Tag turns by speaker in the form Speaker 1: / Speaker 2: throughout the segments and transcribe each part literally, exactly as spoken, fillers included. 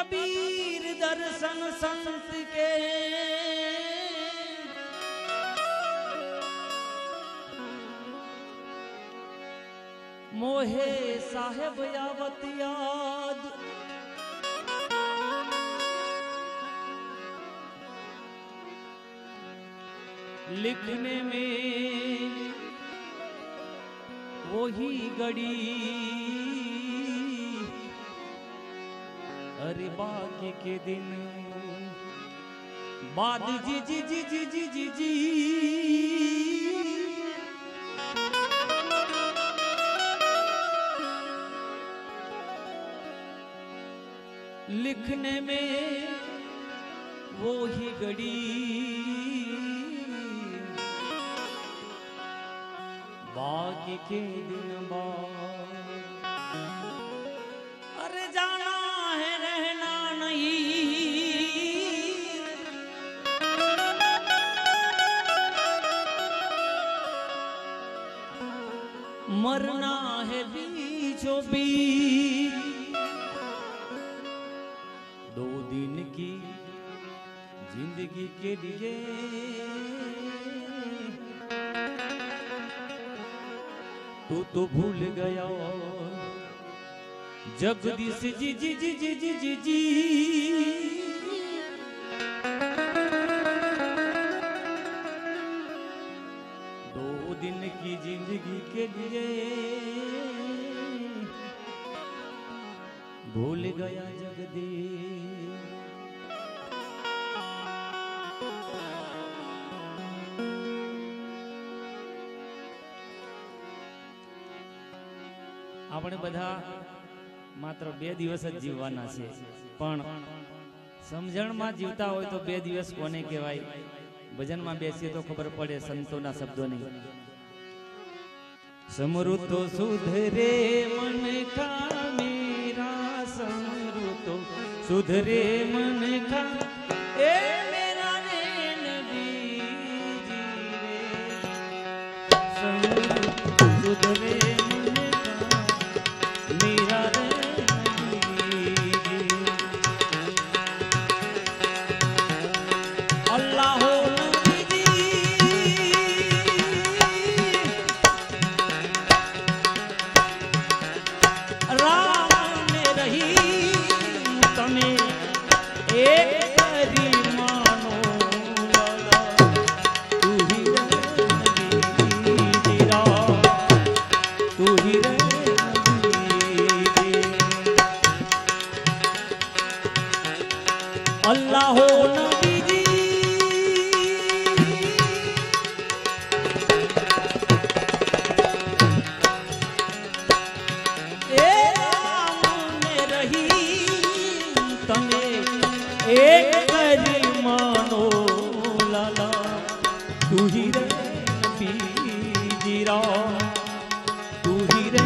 Speaker 1: कबीर दर्शन संत के मोहे साहेब यावत याद लिखने में वही गड़ी अरे बाकी के दिन बाद जी जी जी जी जी जी जी लिखने में वो ही गड़ी बाकी के दिन बाद अरे जाना है रहना नहीं मरना है बीचों बीच दो दिन की जिंदगी के लिए तू तो भूल गया जगदीश जी जी जी जी जी जी जी दो दिन की जिंदगी के लिए भूल गया जगदीश આપણે બધા માત્ર બે દિવસ જ જીવવાના છે પણ સમજણમાં જીવતા હોય તો બે દિવસ કોને કહેવાય ભજનમાં બેસીએ તો ખબર પડે સંતોના શબ્દોની સમૃતો સુધરે મન કા મેરા સમૃતો સુધરે મન કા એ મેરા નैन बीजी रे समृतो सुधरे अल्लाह हो नबी जी ए राम ने रही तमे एक करी मानो लाला तू ही रे नबी जी राम तू ही रे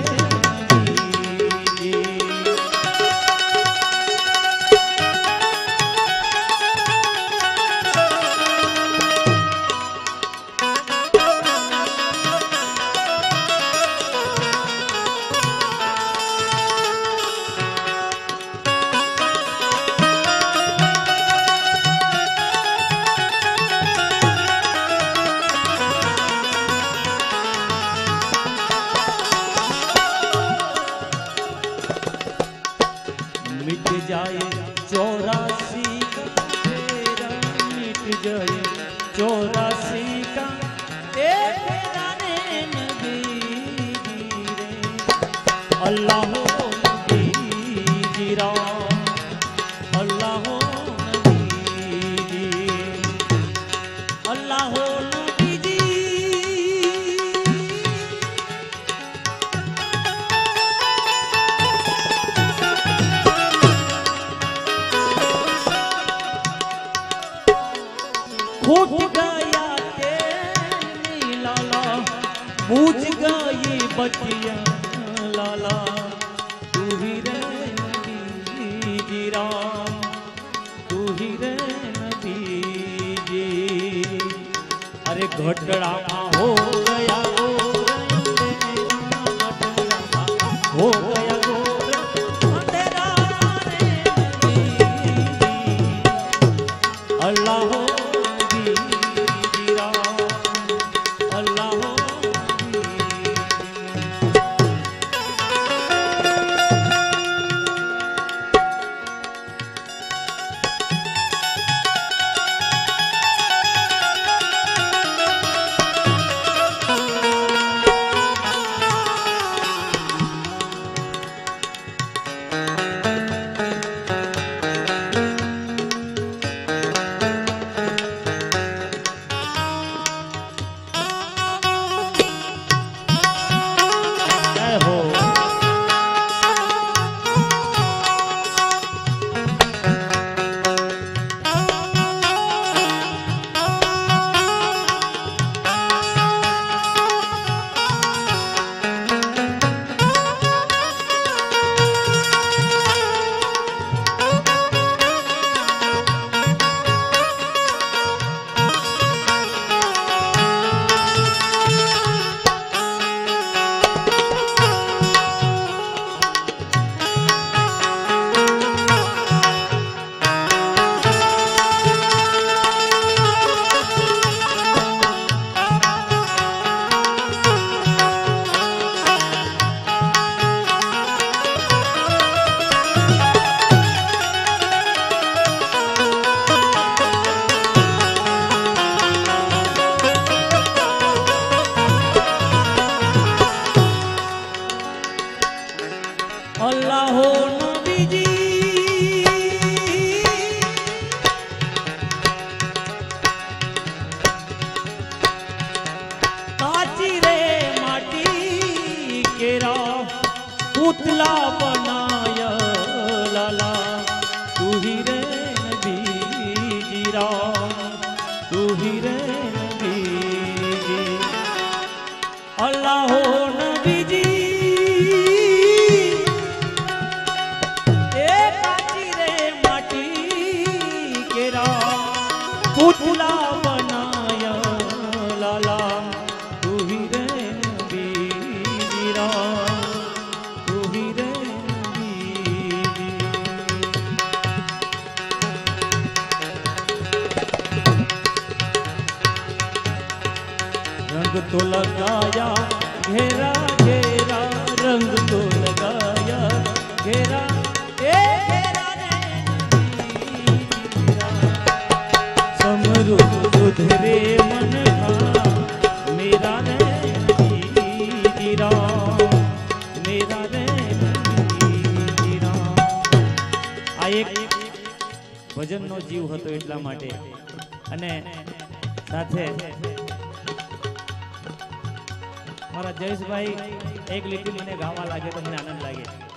Speaker 1: मिट जाए चौरासी का तेरा मिट जाए चौरासी का ए तेरा नैन बीजी रे अल्लाह हो नबी राम अल्लाह हो नबी अल्लाह हो नबी जी फूट गया तेरी लाला पूछ गई बतिया लाला तू ही रे नबी जी राम तू ही रे नबी जी अरे घटड़ा हो गया हो गया तेरा रे नबी केरा पुतला बनाया लाला तू ही रे नबी जीरा तू ही रे नबी जी अल्लाह हो नबी जी ए काची रे माटी केरा पुतला बनाया लाला तू ही रे नबी जीरा तू ही रे नबी जी रंग तो लगाया घेरा घेरा रंग तो लगाया घेरा ए घेरा समरू सुधरे मन का मेरा रे जीरा मेरा रे जीरा आ एक ભજનનો જીવ હતો એટલા માટે અને સાથે મારા જયેશભાઈ એક લીટી મને ગાવા લાગે તો મને આનંદ લાગે